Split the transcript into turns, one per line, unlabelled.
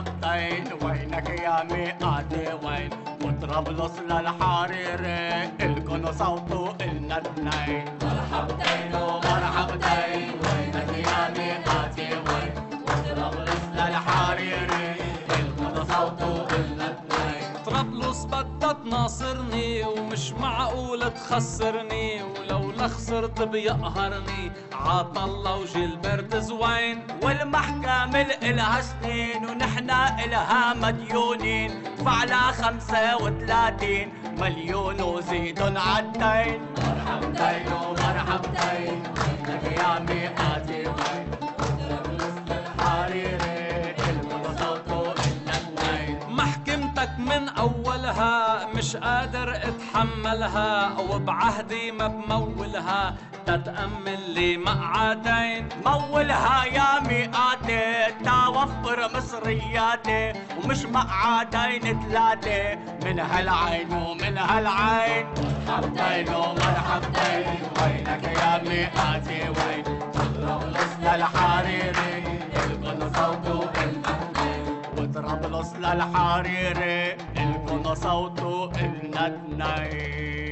مرحبتين، وينك يا ميقاتي وين؟ وطرابلس للحريري الكن صوته إلنا اتنين. مرحبتين ومرحبتين، وينك يا ميقاتي وين؟ وطرابلس للحريري الكن صوته إلنا اتنين.
طرابلس بدها تناصرني ومش معقول تخسرني، ولو خسرت بيقهرني عطلة وجيلبرت زوين.
والمحكمة إلها سنين ونحنا إلها مديونين، دفعنا 35 مليون وزيدن عالدين. مرحبتين ومرحبتين، وينك يا ميقاتي وين؟ طرابلس للحريري الكل صوته إلنا اتنين.
محكمتك من أولها مش قادر اتحملها، وبعهدي ما بمولها تتأمل لي مقعدين.
مولها يا مئاتي توفر مصرياتي، ومش مقعدين ثلاثة من هالعين ومن هالعين. مرحبتين ومرحبتين، وينك يا مئاتي وين؟ طرابلس للحريري الكل صوته إلنا اتنين. وطرابلس للحريري الكل صوته إلنا اتنين.